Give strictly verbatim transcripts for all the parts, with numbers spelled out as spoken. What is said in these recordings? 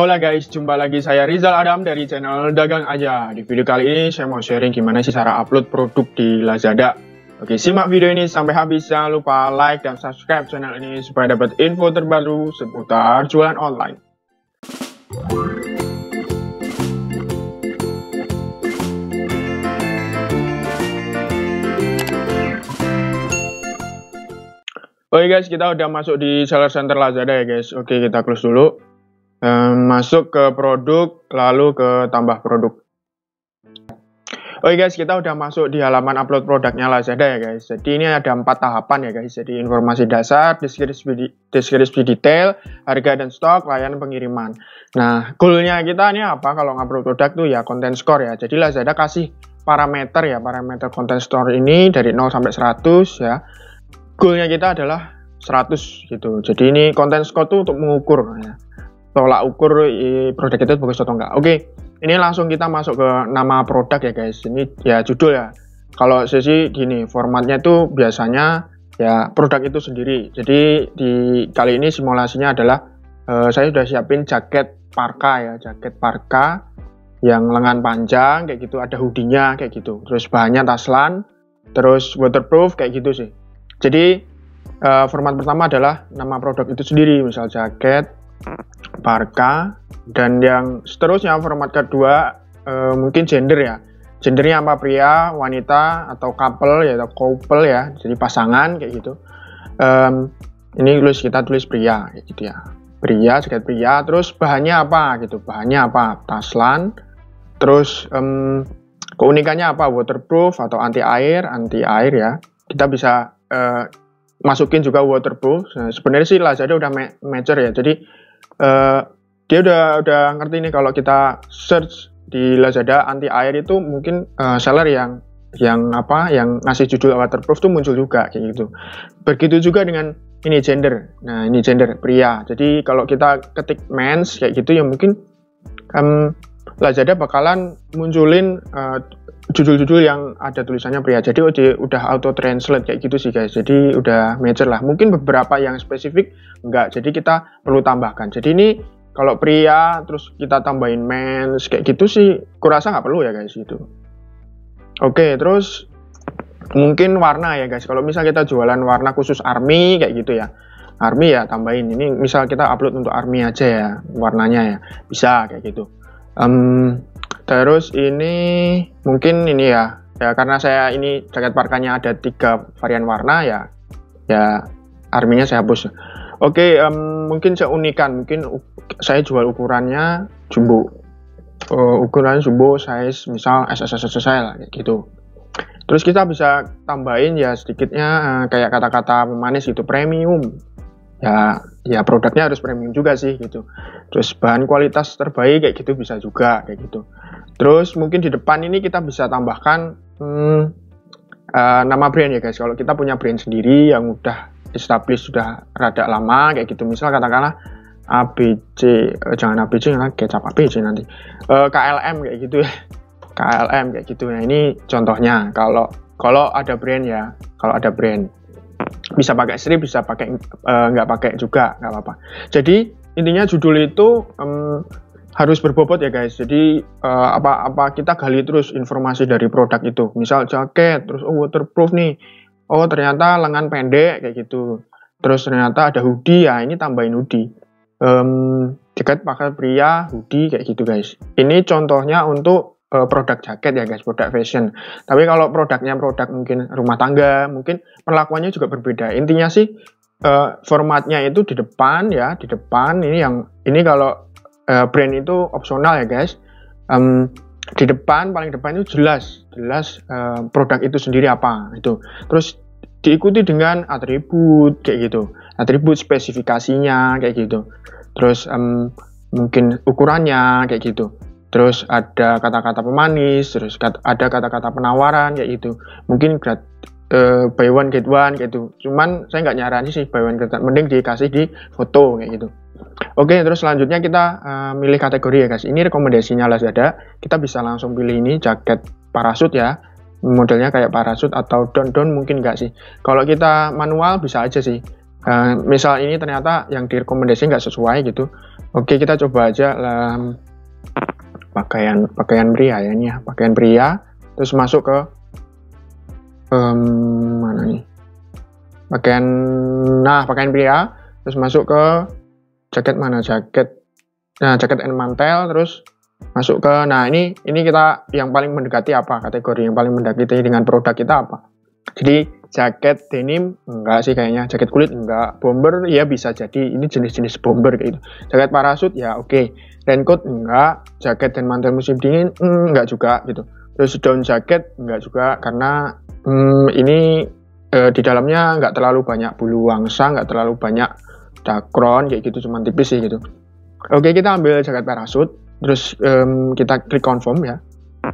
Hola guys, jumpa lagi saya Rizal Adam dari channel Dagang Aja. Di video kali ini saya mau sharing gimana sih cara upload produk di Lazada. Oke, simak video ini sampai habis. Jangan lupa like dan subscribe channel ini supaya dapat info terbaru seputar jualan online. Oke guys, kita udah masuk di seller center Lazada ya guys. Oke, kita close dulu. Um, masuk ke produk, lalu ke tambah produk. Oke guys, kita udah masuk di halaman upload produknya Lazada ya guys. Jadi ini ada empat tahapan ya guys. Jadi informasi dasar, deskripsi, deskripsi detail, harga dan stok, layanan pengiriman. Nah, goalnya kita ini apa kalau ngupload produk tuh ya content score ya. Jadi Lazada kasih parameter ya, parameter content score ini dari nol sampai seratus ya. Goalnya kita adalah seratus gitu. Jadi ini content score tuh untuk mengukur ya, tolak ukur produk itu bagus atau enggak. Oke, ini langsung kita masuk ke nama produk ya guys. Ini ya judul ya. Kalau sesi gini, formatnya tuh biasanya ya produk itu sendiri. Jadi di kali ini simulasinya adalah uh, saya sudah siapin jaket parka ya, jaket parka yang lengan panjang kayak gitu, ada hoodie-nya kayak gitu. Terus bahannya taslan, terus waterproof kayak gitu sih. Jadi uh, format pertama adalah nama produk itu sendiri, misal jaket parka, dan yang seterusnya format kedua e, mungkin gender ya, gendernya apa, pria, wanita, atau couple ya, atau couple ya, jadi pasangan kayak gitu. E, ini tulis kita tulis pria kayak gitu ya, pria, jaket pria. Terus bahannya apa gitu, bahannya apa, taslan. Terus um, keunikannya apa, waterproof atau anti air, anti air ya, kita bisa e, masukin juga waterproof. Nah, sebenarnya sih Lazada udah mature ya, jadi Uh, dia udah udah ngerti nih kalau kita search di Lazada anti air itu mungkin uh, seller yang yang apa yang ngasih judul waterproof tuh muncul juga kayak gitu. Begitu juga dengan ini gender. Nah, ini gender pria. Jadi kalau kita ketik mens kayak gitu ya mungkin um, Lazada bakalan munculin judul-judul uh, yang ada tulisannya pria. Jadi udah auto translate kayak gitu sih guys. Jadi udah mature lah. Mungkin beberapa yang spesifik enggak. Jadi kita perlu tambahkan. Jadi ini kalau pria terus kita tambahin mens kayak gitu sih kurasa nggak perlu ya guys gitu. Oke, terus mungkin warna ya guys. Kalau misal kita jualan warna khusus army kayak gitu ya. Army ya tambahin. Ini misal kita upload untuk army aja ya warnanya ya. Bisa kayak gitu. Um, terus ini mungkin ini ya, ya karena saya ini jaket parkanya ada tiga varian warna ya, ya arminya saya hapus. Oke, um, mungkin seunikan, mungkin saya jual ukurannya jumbo, uh, ukuran jumbo size misal S S S S lah kayak gitu. Terus kita bisa tambahin ya sedikitnya uh, kayak kata-kata pemanis gitu, premium. Ya, ya produknya harus premium juga sih gitu. Terus bahan kualitas terbaik kayak gitu bisa juga kayak gitu. Terus mungkin di depan ini kita bisa tambahkan hmm, uh, nama brand ya guys. Kalau kita punya brand sendiri yang udah established sudah rada lama kayak gitu. Misal katakanlah A B C, eh, jangan A B C, kecap A B C nanti. Uh, K L M kayak gitu ya. K L M kayak gitu. Nah ini contohnya kalau kalau ada brand ya, kalau ada brand. Bisa pakai strip, bisa pakai uh, nggak pakai juga nggak apa-apa. Jadi intinya judul itu um, harus berbobot ya guys. Jadi uh, apa apa kita gali terus informasi dari produk itu. Misal jaket, terus oh waterproof nih. Oh ternyata lengan pendek kayak gitu. Terus ternyata ada hoodie ya, ini tambahin hoodie. Um, jaket pakai pria, hoodie kayak gitu guys. Ini contohnya untuk produk jaket ya guys, produk fashion. Tapi kalau produknya produk mungkin rumah tangga, mungkin perlakuannya juga berbeda. Intinya sih uh, formatnya itu di depan ya, di depan ini yang ini kalau uh, brand itu opsional ya guys. Um, di depan paling depan itu jelas, jelas uh, produk itu sendiri apa itu. Terus diikuti dengan atribut kayak gitu, atribut spesifikasinya kayak gitu. Terus um, mungkin ukurannya kayak gitu. Terus ada kata-kata pemanis, terus kata, ada kata-kata penawaran kayak gitu. Mungkin grad, uh, buy one get one kayak gitu. Cuman saya nggak nyaranin sih buy one get one, mending dikasih di foto kayak gitu. Oke, terus selanjutnya kita uh, milih kategori ya guys. Ini rekomendasinya Lazada. Kita bisa langsung pilih ini jaket parasut ya. Modelnya kayak parasut atau down-down mungkin nggak sih. Kalau kita manual bisa aja sih. uh, misal ini ternyata yang direkomendasi nggak sesuai gitu. Oke, kita coba aja um, pakaian pakaian pria ya ini ya, pakaian pria, terus masuk ke um, mana nih? Pakaian, nah pakaian pria, terus masuk ke jaket mana jaket, nah jaket and mantel, terus masuk ke, nah ini ini kita yang paling mendekati apa, kategori yang paling mendekati dengan produk kita apa. Jadi jaket denim enggak sih kayaknya, jaket kulit enggak, bomber ya bisa jadi, ini jenis-jenis bomber kayak gitu. Jaket parasut ya oke, okay. Raincoat enggak, jaket dan mantel musim dingin mm, enggak juga gitu. Terus down jacket enggak juga karena mm, ini eh, di dalamnya enggak terlalu banyak bulu wangsa, enggak terlalu banyak dakron kayak gitu, cuma tipis sih gitu. Oke, okay, kita ambil jaket parasut, terus um, kita klik confirm ya.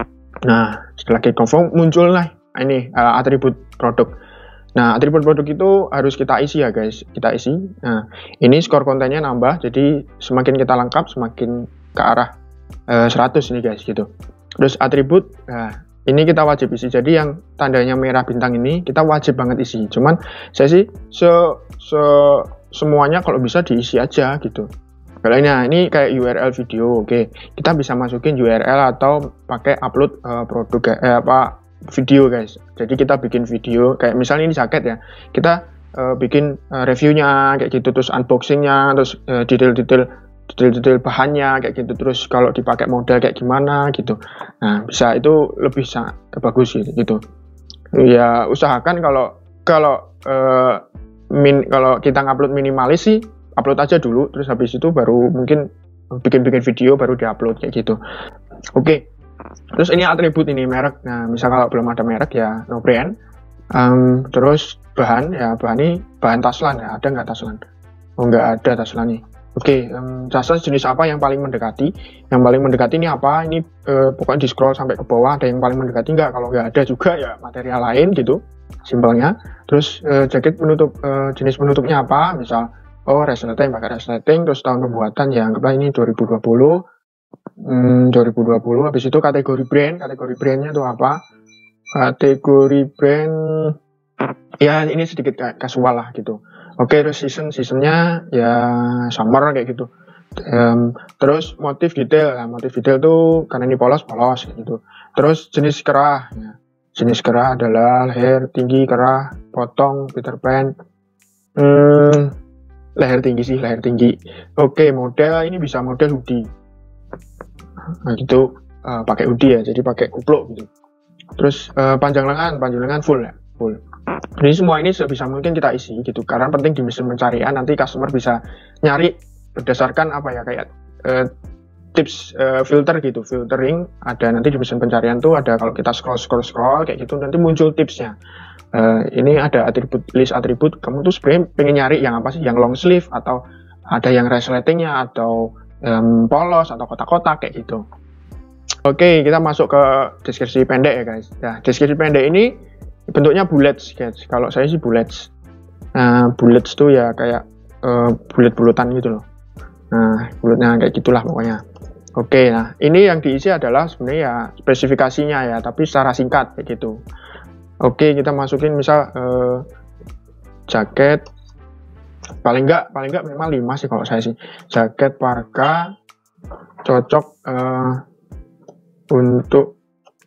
Nah setelah klik confirm muncul lah ini uh, atribut produk. Nah, atribut produk itu harus kita isi ya guys, kita isi. Nah, ini skor kontennya nambah, jadi semakin kita lengkap, semakin ke arah uh, seratus ini guys, gitu. Terus atribut, nah ini kita wajib isi. Jadi yang tandanya merah bintang ini kita wajib banget isi. Cuman saya sih se, se semuanya kalau bisa diisi aja gitu. Kalau ini, nah, ini kayak U R L video, oke. Okay. Kita bisa masukin U R L atau pakai upload uh, produk eh, apa video guys. Jadi kita bikin video kayak misalnya ini jaket ya, kita uh, bikin uh, reviewnya kayak gitu, terus unboxingnya, terus uh, detail-detail detail-detail bahannya kayak gitu, terus kalau dipakai model kayak gimana gitu. Nah bisa, itu lebih sangat bagus gitu, gitu. Ya usahakan kalau kalau uh, min kalau kita ngupload minimalis sih upload aja dulu, terus habis itu baru mungkin bikin-bikin video baru diupload kayak gitu. Oke. Okay. Terus ini atribut ini merek. Nah, misal kalau belum ada merek ya no brand. Um, terus bahan ya bahan ini bahan taslan ya, ada nggak taslan? Oh nggak ada taslan nih. Oke, okay, um, taslan jenis apa yang paling mendekati? Yang paling mendekati ini apa? Ini uh, pokoknya di scroll sampai ke bawah ada yang paling mendekati nggak? Kalau nggak ada juga ya material lain gitu, simpelnya. Terus uh, jaket penutup uh, jenis penutupnya apa? Misal oh resleting pakai resleting, terus tahun pembuatan ya anggaplah ini dua ribu dua puluh. Hmm, dua ribu dua puluh. Habis itu kategori brand, kategori brandnya tuh apa? Kategori brand ya ini sedikit casual lah gitu. Oke, terus season seasonnya ya summer kayak gitu. Um, terus motif detail, nah, motif detail tuh karena ini polos polos gitu. Terus jenis kerah, ya. Jenis kerah adalah leher tinggi kerah, potong, Peter Pan. Hmm, leher tinggi sih, leher tinggi. Oke, model ini bisa model hoodie. Nah gitu, uh, pakai hoodie ya, jadi pakai kupluk gitu. Terus uh, panjang lengan, panjang lengan full ya, full. Jadi semua ini sebisa mungkin kita isi gitu, karena penting di mesin pencarian nanti customer bisa nyari berdasarkan apa ya kayak uh, tips uh, filter gitu, filtering ada nanti di mesin pencarian tuh ada, kalau kita scroll scroll scroll kayak gitu nanti muncul tipsnya. Uh, ini ada atribut, list atribut, kamu tuh sebenarnya pengen nyari yang apa sih, yang long sleeve atau ada yang resletingnya atau Um, polos atau kotak-kotak kayak gitu. Oke, kita masuk ke deskripsi pendek ya guys. Nah, deskripsi pendek ini bentuknya bullets guys. Kalau saya sih bullets. Nah, bullets tuh ya kayak uh, bulet-buletan gitu loh. Nah, buletnya kayak gitulah pokoknya. Oke, nah ini yang diisi adalah sebenarnya ya spesifikasinya ya, tapi secara singkat kayak gitu. Oke, kita masukin misal uh, jaket. Paling enggak, paling enggak memang lima sih kalau saya sih. Jaket parka cocok uh, untuk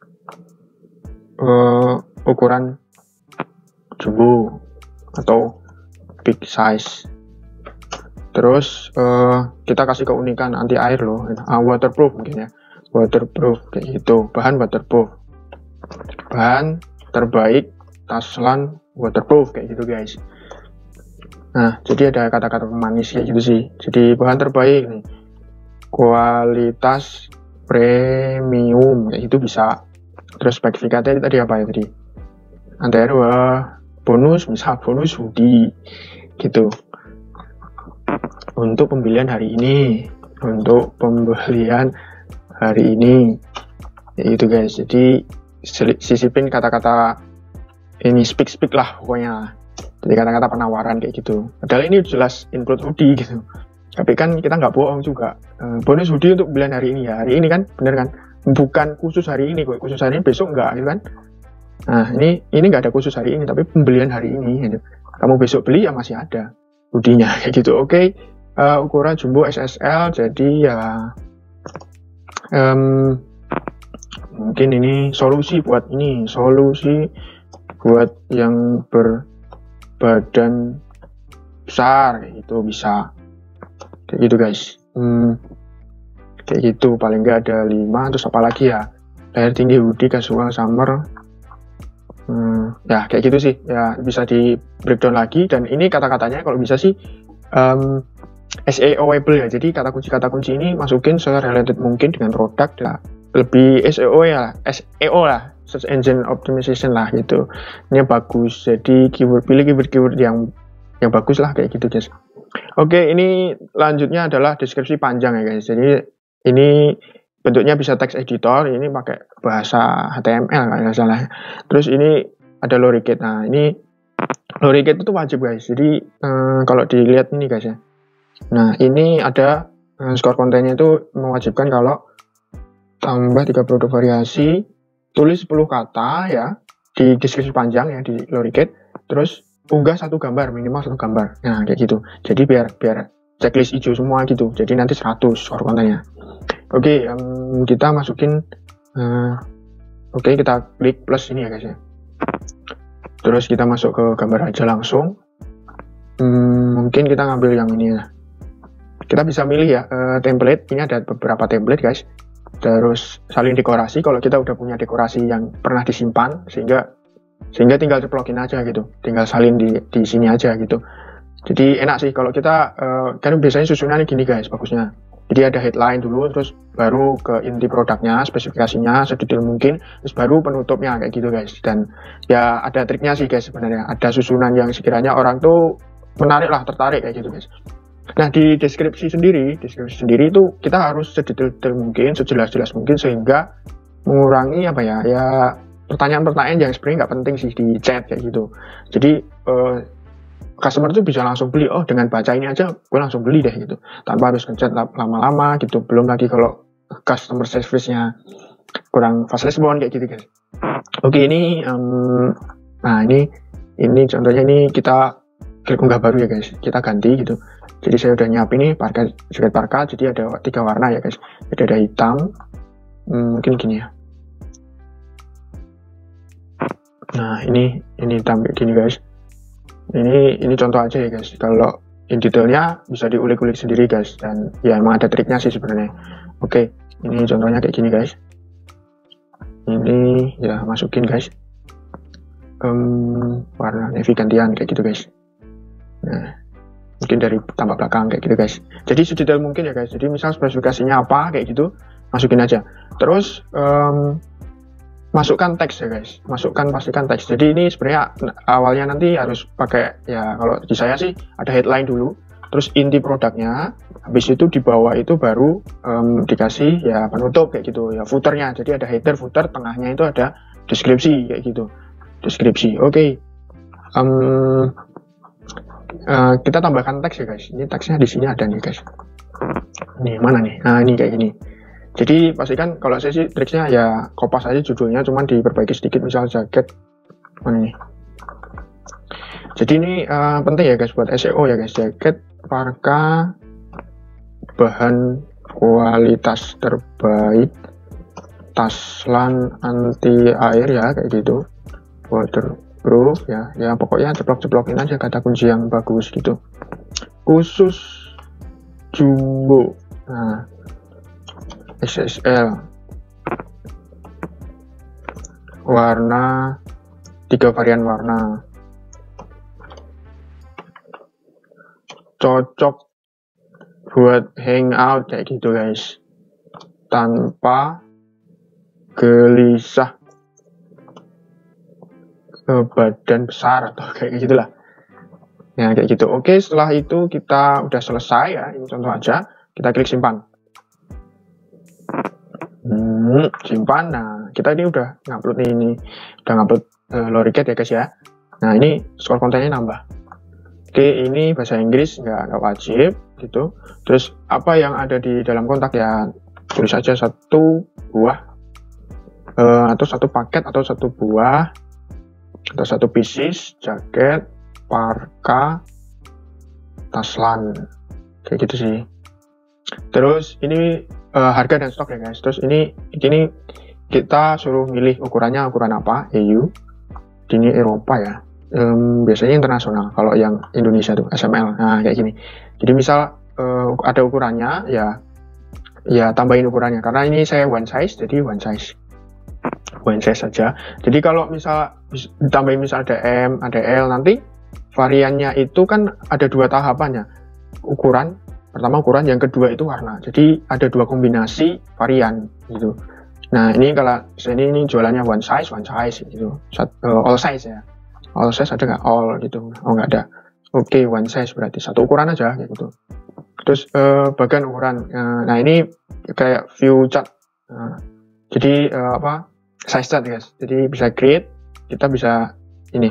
uh, ukuran jumbo atau big size. Terus uh, kita kasih keunikan anti air loh, uh, waterproof mungkin ya, waterproof kayak gitu. Bahan waterproof, bahan terbaik taslan waterproof kayak gitu guys. Nah, jadi ada kata-kata pemanis kayak gitu sih. Jadi bahan terbaik nih, kualitas premium kayak gitu bisa. Terus spesifikasinya tadi apa ya tadi? Antara wah, bonus, misal bonus hoodie gitu. Untuk pembelian hari ini, untuk pembelian hari ini, kayak gitu guys. Jadi sisipin kata-kata ini speak-speak lah pokoknya. Jadi kata-kata penawaran kayak gitu. Padahal ini jelas include hoodie gitu. Tapi kan kita nggak bohong juga. E, bonus hoodie untuk pembelian hari ini ya. Hari ini kan, bener kan? Bukan khusus hari ini kok. Khusus hari ini besok nggak gitu kan? Nah ini ini nggak ada khusus hari ini, tapi pembelian hari ini. Gitu. Kamu besok beli ya masih ada. hoodie-nya kayak gitu. Oke, okay. uh, ukuran jumbo S S L, jadi ya um, mungkin ini solusi buat ini, solusi buat yang berbadan besar kayak gitu, bisa kayak gitu guys. Hmm, kayak gitu, paling nggak ada lima. Terus apa lagi ya, layar tinggi, hoodie, casual, summer. Hmm, ya kayak gitu sih ya, bisa di breakdown lagi. Dan ini kata-katanya kalau bisa sih um, S E O-able ya, jadi kata kunci-kata kunci ini masukin se-related mungkin dengan produk ya. Lebih S E O ya, S E O lah, search engine optimization lah gitu. Ini bagus, jadi keyword, pilih keyword-keyword yang yang bagus lah kayak gitu guys. Oke, ini lanjutnya adalah deskripsi panjang ya guys. Jadi ini bentuknya bisa text editor, ini pakai bahasa H T M L kalau nggak salah. Terus ini ada loricate. Nah ini loricate itu wajib guys. Jadi eh, kalau dilihat ini guys ya. Nah ini ada eh, skor kontennya itu mewajibkan kalau tambah tiga produk variasi, tulis sepuluh kata ya di deskripsi panjang ya di loricate. Terus unggah satu gambar, minimal satu gambar. Nah kayak gitu. Jadi biar biar checklist hijau semua gitu. Jadi nanti seratus skor kontennya. Oke, okay, um, kita masukin. Uh, Oke, okay, kita klik plus ini ya guys ya. Terus kita masuk ke gambar aja langsung. Hmm, mungkin kita ngambil yang ini ya. Kita bisa milih ya uh, template. Ini ada beberapa template guys. Terus salin dekorasi. Kalau kita udah punya dekorasi yang pernah disimpan, sehingga sehingga tinggal ceplokin aja gitu. Tinggal salin di di sini aja gitu. Jadi enak sih kalau kita uh, kan biasanya susunannya gini guys, bagusnya. Jadi ada headline dulu, terus baru ke inti produknya, spesifikasinya sedetail mungkin, terus baru penutupnya kayak gitu guys. Dan ya ada triknya sih guys sebenarnya. Ada susunan yang sekiranya orang tuh menarik lah, tertarik kayak gitu guys. Nah di deskripsi sendiri, deskripsi sendiri itu kita harus sedetail mungkin, sejelas-jelas mungkin sehingga mengurangi apa ya, ya pertanyaan-pertanyaan yang sebenarnya nggak penting sih di chat kayak gitu. Jadi eh, customer tuh bisa langsung beli, oh dengan baca ini aja gue langsung beli deh gitu, tanpa harus ngechat lama-lama gitu. Belum lagi kalau customer service-nya kurang fast response kayak gitu guys. Oke ini um, nah ini ini contohnya, ini kita klik unggah baru ya guys, kita ganti gitu. Jadi saya udah nyiapin nih parka, jaket parka, jadi ada tiga warna ya guys. Jadi ada hitam, hmm, mungkin gini ya. Nah ini ini hitam kayak gini guys. Ini ini contoh aja ya guys. Kalau in detailnya bisa diulik-ulik sendiri guys. Dan ya emang ada triknya sih sebenarnya. Oke, ini contohnya kayak gini guys. Ini ya masukin guys. Um, warna navy gantian kayak gitu guys. Nah, mungkin dari tambah belakang kayak gitu guys. Jadi sedetail mungkin ya guys. Jadi misal spesifikasinya apa kayak gitu, masukin aja. Terus um, masukkan teks ya guys, masukkan pastikan teks. Jadi ini sebenarnya awalnya nanti harus pakai ya, kalau di saya sih ada headline dulu, terus inti produknya, habis itu di bawah itu baru um, dikasih ya penutup kayak gitu ya, footernya. Jadi ada header, footer, tengahnya itu ada deskripsi kayak gitu, deskripsi. Oke, okay. um, uh, kita tambahkan teks ya guys. Ini teksnya di sini ada nih guys. Nih mana nih? Nah ini kayak gini. Jadi pastikan, kalau saya sih triknya ya kopas aja judulnya, cuman diperbaiki sedikit, misal jaket mana nih. Jadi ini uh, penting ya guys buat S E O ya guys, jaket parka bahan kualitas terbaik, taslan anti air ya kayak gitu, waterproof ya, ya pokoknya ceplok-ceplokin aja kata kunci yang bagus gitu. Khusus jumbo, nah S S L, warna, tiga varian warna, cocok buat hangout kayak gitu guys, tanpa gelisah ke badan besar atau kayak gitulah ya kayak gitu. Oke, setelah itu kita udah selesai ya, ini contoh aja, kita klik simpan. Hmm, simpan. Nah kita ini udah ngupload nih, ini udah ngupload uh, loricate ya guys ya. Nah ini skor kontennya nambah. Oke, ini bahasa Inggris nggak nggak wajib gitu. Terus apa yang ada di dalam kontak ya tulis saja satu buah uh, atau satu paket atau satu buah atau satu pieces jaket parka Taslan, kayak gitu sih. Terus ini uh, harga dan stok ya guys. Terus ini ini kita suruh milih ukurannya ukuran apa, E U. Ini Eropa ya. Um, biasanya internasional. Kalau yang Indonesia tuh S M L. Nah kayak gini. Jadi misal uh, ada ukurannya ya, ya tambahin ukurannya. Karena ini saya one size, jadi one size. One size saja. Jadi kalau misal ditambahin misal ada M, ada L, nanti variannya itu kan ada dua tahapannya. Ukuran, pertama ukuran, yang kedua itu warna. Jadi ada dua kombinasi varian gitu. Nah ini kalau ini, ini jualannya one size, one size gitu. Uh, all size ya. All size ada nggak? All gitu. Oh nggak ada. Oke, okay, one size berarti satu ukuran aja kayak gitu. Terus uh, bagian ukuran. Uh, nah ini kayak view chart. Uh, jadi uh, apa? Size chart guys. Jadi bisa create, kita bisa ini.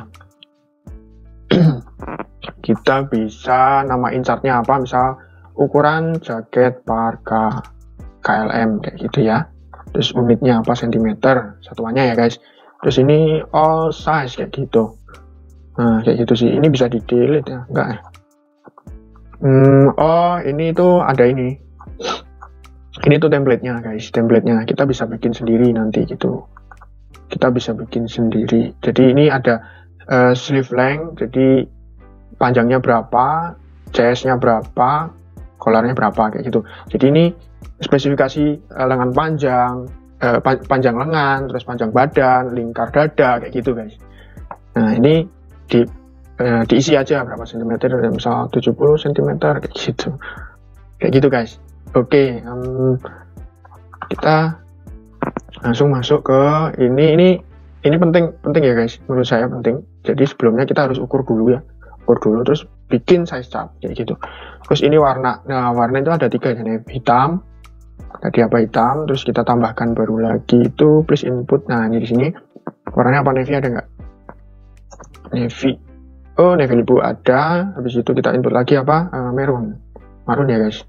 Kita bisa namain chartnya apa, misal ukuran jaket parka K L M kayak gitu ya. Terus unitnya apa, sentimeter satuannya ya guys. Terus ini all size kayak gitu. Nah kayak gitu sih. Ini bisa di delete ya, enggak ya. Hmm, oh ini tuh ada ini. Ini tuh templatenya guys, templatenya kita bisa bikin sendiri nanti gitu. Kita bisa bikin sendiri. Jadi ini ada uh, sleeve length, jadi panjangnya berapa, chestnya berapa, collarnya berapa kayak gitu. Jadi ini spesifikasi uh, lengan panjang, uh, panjang lengan, terus panjang badan, lingkar dada kayak gitu guys. Nah ini di, uh, diisi aja berapa sentimeter, misal tujuh puluh sentimeter kayak gitu, kayak gitu guys. Oke, okay, um, kita langsung masuk ke ini. Ini ini penting penting ya guys, menurut saya penting. Jadi sebelumnya kita harus ukur dulu ya. Dulu terus bikin size chart kayak gitu. Terus ini warna. Nah warna itu ada tiga, jadi hitam tadi apa hitam, terus kita tambahkan baru lagi itu please input. Nah ini di sini warnanya apa, navy ada nggak? Navy. Oh navy blue ada. Habis itu kita input lagi apa, uh, maroon. Maroon ya guys.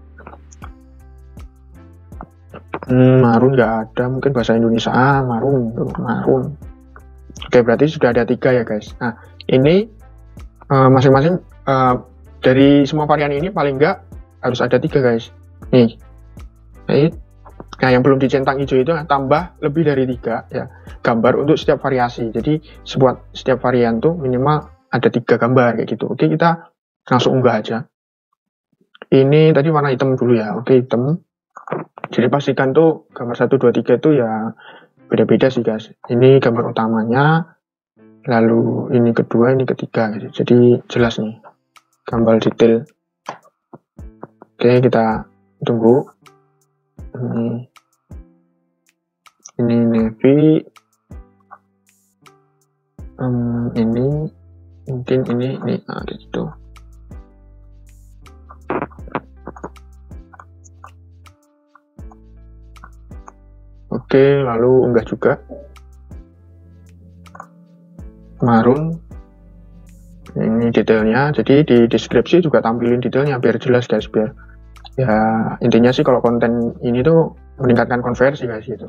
hmm, maroon nggak ada, mungkin bahasa Indonesia. Ah maroon, maroon. Oke berarti sudah ada tiga ya guys. Nah ini masing-masing uh, uh, dari semua varian ini paling enggak harus ada tiga guys. Nih, nah yang belum dicentang hijau itu tambah lebih dari tiga ya gambar untuk setiap variasi. Jadi sebuah setiap varian tuh minimal ada tiga gambar kayak gitu. Oke kita langsung unggah aja. Ini tadi warna hitam dulu ya. Oke hitam. Jadi pastikan tuh gambar satu dua tiga itu ya beda-beda sih guys. Ini gambar utamanya. Lalu ini kedua, ini ketiga, jadi jelas nih gambar detail. Oke kita tunggu. Ini, ini navy, um, ini mungkin ini ini ah, gitu. Oke lalu unggah juga. Maroon, ini detailnya, jadi di deskripsi juga tampilin detailnya biar jelas guys, biar ya intinya sih kalau konten ini tuh meningkatkan konversi guys gitu.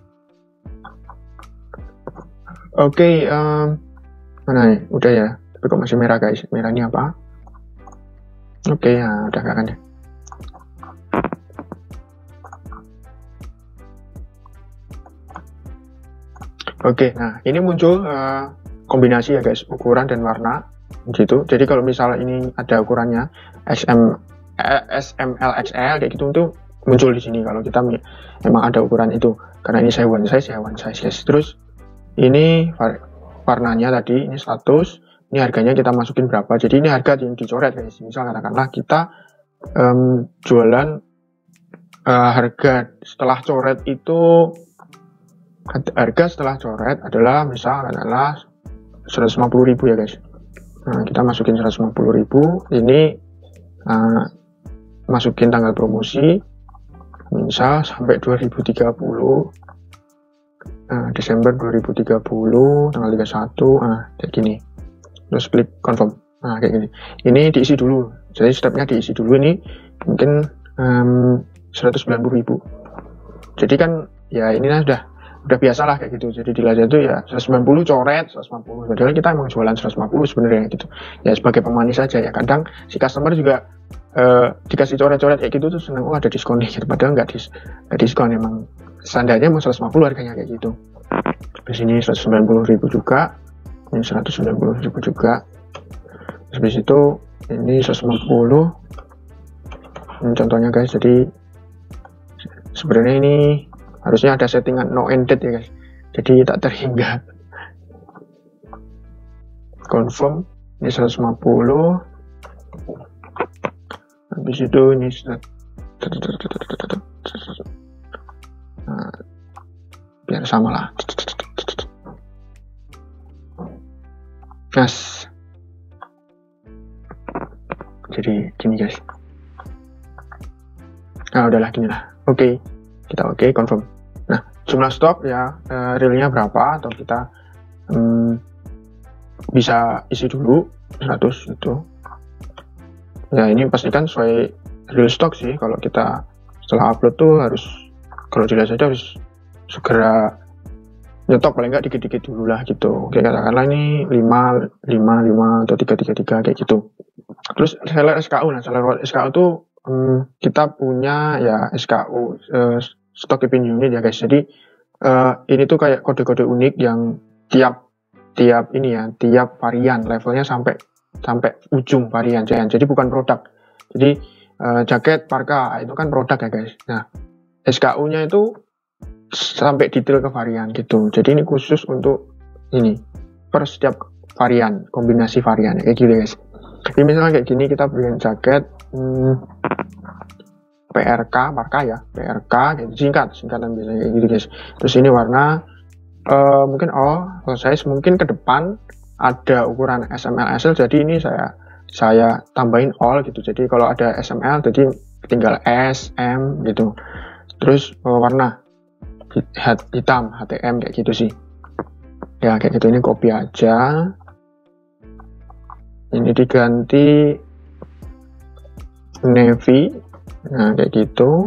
Oke okay, um, mana ya, udah ya, tapi kok masih merah guys, merah ini apa? Oke okay, ya udah gak kan ya. Oke okay, nah ini muncul uh, kombinasi ya guys, ukuran dan warna gitu. Jadi kalau misalnya ini ada ukurannya S M S M L X L kayak gitu tuh muncul di sini kalau kita memang ada ukuran itu. Karena ini saya one size ya one size guys. Terus ini warnanya tadi ini seratus, ini harganya kita masukin berapa. Jadi ini harga yang dicoret guys. Misal katakanlah kita um, jualan uh, harga setelah coret itu, harga setelah coret adalah misal adalah seratus lima puluh ribu ya guys. Nah kita masukin seratus lima puluh ribu, ini uh, masukin tanggal promosi misal sampai dua ribu tiga puluh, uh, Desember dua ribu tiga puluh tanggal tiga puluh satu, nah kayak gini. Terus klik confirm. Nah kayak gini. Ini diisi dulu. Jadi stepnya diisi dulu, ini mungkin um, seratus sembilan puluh ribu. Jadi kan ya ini sudah udah biasa lah kayak gitu. Jadi di Lazada itu ya seratus sembilan puluh coret seratus lima puluh, padahal kita emang jualan seratus lima puluh sebenarnya gitu ya, sebagai pemanis saja ya. Kadang si customer juga uh, dikasih coret-coret kayak gitu tuh seneng, oh ada diskon nih gitu, padahal nggak dis, diskon, emang standarnya mau seratus lima puluh harganya kayak gitu. Di sini seratus sembilan puluh ribu juga, ini seratus sembilan puluh ribu juga. Terus habis itu ini seratus lima puluh. Ini contohnya guys. Jadi sebenarnya ini harusnya ada settingan no ended ya guys, jadi tak terhingga. Confirm, ini seratus lima puluh. Habis itu ini nah, biar sama lah. Yes. Jadi gini guys. Nah udahlah gini lah. Oke, okay. Kita oke okay, confirm. Nah jumlah stok ya, uh, realnya berapa, atau kita um, bisa isi dulu seratus itu. Ya ini pastikan sesuai real stock sih. Kalau kita setelah upload tuh harus, kalau jelas saja harus segera nyetok paling nggak dikit-dikit dulu lah gitu. Oke, katakanlah ini lima, lima, lima atau tiga, tiga, tiga kayak gitu. Terus seller S K U, nah seller S K U tuh um, kita punya ya S K U uh, stock keeping unit ya guys. Jadi uh, ini tuh kayak kode-kode unik yang tiap tiap ini ya, tiap varian levelnya sampai sampai ujung varian jangan. Jadi bukan produk. Jadi uh, jaket parka itu kan produk ya guys. Nah S K U-nya itu sampai detail ke varian gitu. Jadi ini khusus untuk ini per setiap varian, kombinasi varian kayak gitu guys. Ini misalnya kayak gini, kita berikan jaket hmm, P R K, parka ya, P R K gitu, singkat, singkatan biasanya kayak gitu guys. Terus ini warna uh, mungkin oh, size mungkin ke depan ada ukuran S M L S L, jadi ini saya saya tambahin all gitu. Jadi kalau ada S M L jadi tinggal S, M gitu. Terus uh, warna hitam, H T M kayak gitu sih. Ya kayak gitu, ini copy aja. Ini diganti navy, nah kayak gitu.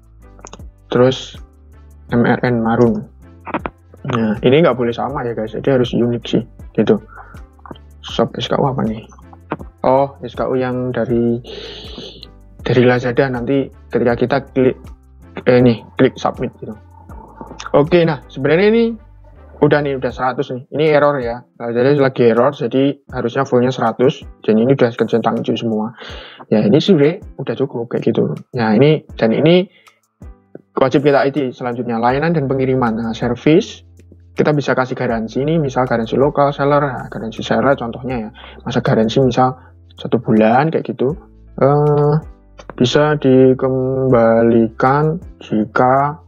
Terus M R N marun. Nah ini nggak boleh sama ya guys, jadi harus unik sih gitu. Shop S K U apa nih? Oh S K U yang dari dari Lazada, nanti ketika kita klik eh, nih klik submit gitu. Oke, nah sebenarnya ini udah nih, udah seratus nih. Ini error ya. Lazada lagi error, jadi harusnya fullnya seratus. Jadi ini udah centang hijau semua. Ya ini sudah udah cukup kayak gitu. Nah ini, dan ini wajib kita I D selanjutnya, layanan dan pengiriman. Nah service kita bisa kasih garansi ini, misal garansi lokal seller, nah, garansi seller contohnya ya. Masa garansi misal satu bulan kayak gitu. Uh, bisa dikembalikan jika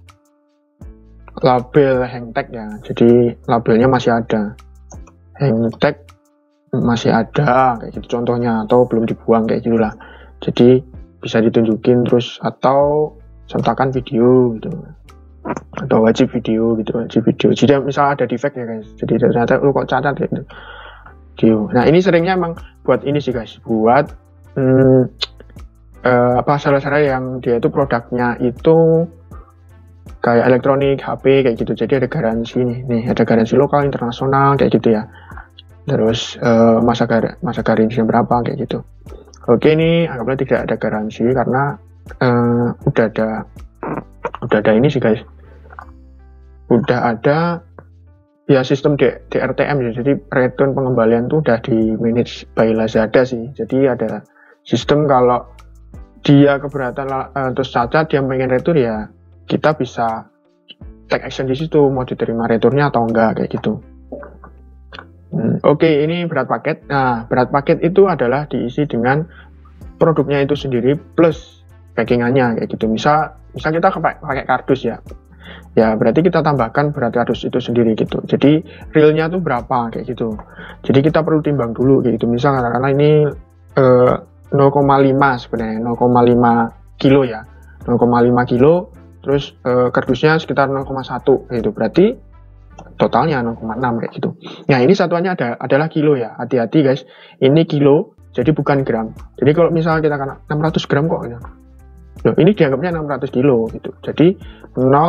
label hang tag ya, jadi labelnya masih ada, hang tag masih ada kayak gitu contohnya, atau belum dibuang kayak gitulah. Jadi bisa ditunjukin terus, atau sertakan video gitu, atau wajib video gitu, wajib video. Jadi misal ada defect ya guys, jadi ternyata lu kok cacat kayak gitu video. Nah ini seringnya emang buat ini sih guys, buat hmm, eh, apa salah-salah yang dia itu produknya itu kayak elektronik, H P kayak gitu. Jadi ada garansi nih, nih ada garansi lokal, internasional kayak gitu ya. Terus uh, masa gar masa garansinya berapa kayak gitu. Oke, ini anggaplah tidak ada garansi karena uh, udah ada udah ada ini sih guys. Udah ada ya sistem D R T M ya. Jadi return pengembalian tuh udah di manage by Lazada sih. Jadi ada sistem kalau dia keberatan uh, terus cacat, dia pengen return ya, kita bisa take action di situ, mau diterima returnnya atau enggak kayak gitu. Hmm, Oke, okay, ini berat paket. Nah, berat paket itu adalah diisi dengan produknya itu sendiri plus packingannya kayak gitu. Misal, misal kita pakai kardus ya, ya berarti kita tambahkan berat kardus itu sendiri gitu. Jadi realnya tuh berapa kayak gitu. Jadi kita perlu timbang dulu kayak gitu. Misal karena ini eh, nol koma lima sebenarnya, nol koma lima kilo ya, nol koma lima kilo. Terus e, kardusnya sekitar nol koma satu gitu, berarti totalnya nol koma enam kayak gitu. Nah ini satuannya ada, adalah kilo ya, hati-hati guys, ini kilo jadi bukan gram. Jadi kalau misalnya kita kena enam ratus gram kok gitu. Loh, ini dianggapnya enam ratus kilo gitu. Jadi nol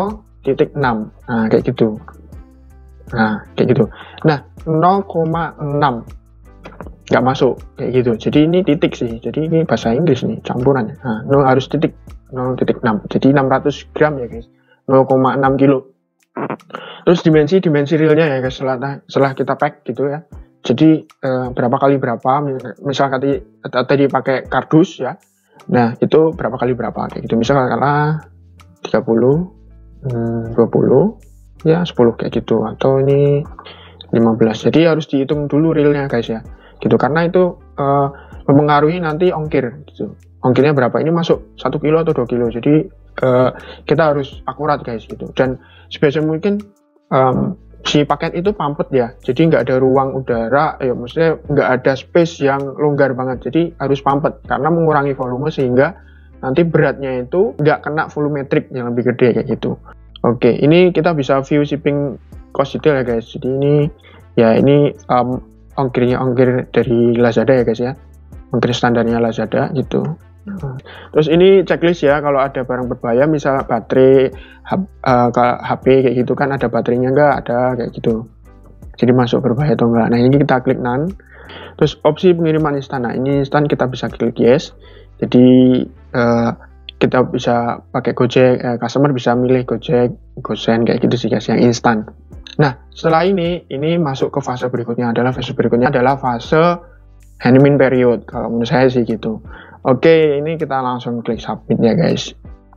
titik enam. Nah, kayak gitu. Nah, kayak gitu. Nah, nol koma enam nggak masuk kayak gitu. Jadi ini titik sih. Jadi ini bahasa Inggris nih campurannya. Nah, nol harus titik nol titik enam. Jadi enam ratus gram ya guys. nol koma enam kilo. Terus dimensi dimensi realnya ya guys, setelah setelah kita pack gitu ya. Jadi eh, berapa kali berapa, misal tadi tadi pakai kardus ya. Nah, itu berapa kali berapa kayak gitu. Misal katakanlah tiga puluh, dua puluh, ya sepuluh kayak gitu, atau ini lima belas. Jadi harus dihitung dulu realnya guys ya. Gitu, karena itu uh, mempengaruhi nanti ongkir gitu. Ongkirnya berapa, ini masuk satu kilo atau dua kilo. Jadi uh, kita harus akurat guys gitu. Dan sebisa mungkin um, si paket itu pampet ya. Jadi nggak ada ruang udara, ya maksudnya nggak ada space yang longgar banget. Jadi harus pampet karena mengurangi volume sehingga nanti beratnya itu nggak kena volumetrik yang lebih gede kayak gitu. Oke, ini kita bisa view shipping cost detail ya guys. Jadi ini ya ini um, ongkirnya ongkir dari Lazada ya guys ya, ongkir standarnya Lazada gitu. Terus ini checklist ya, kalau ada barang berbahaya misal baterai uh, H P kayak gitu kan, ada baterainya enggak, ada kayak gitu, jadi masuk berbahaya atau enggak. Nah ini kita klik none. Terus opsi pengiriman instan, nah ini instan kita bisa klik yes. Jadi uh, kita bisa pakai Gojek, uh, customer bisa milih Gojek, Gosen kayak gitu sih guys yang instan. Nah, setelah ini, ini masuk ke fase berikutnya adalah fase berikutnya adalah fase handling period. Kalau menurut saya sih gitu. Oke, ini kita langsung klik submit ya guys.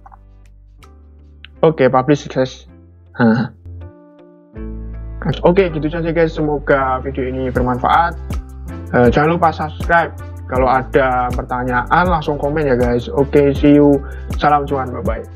Oke, publish sukses. Nah. Oke, gitu saja guys. Semoga video ini bermanfaat. Uh, jangan lupa subscribe. Kalau ada pertanyaan langsung komen ya guys. Oke, see you. Salam cuan, bye bye.